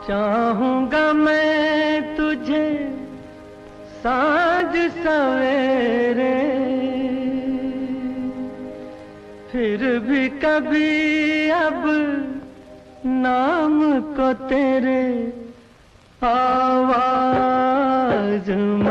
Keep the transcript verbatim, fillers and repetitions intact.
चाहूंगा मैं तुझे साँझ सवेरे, फिर भी कभी अब नाम को तेरे आवाज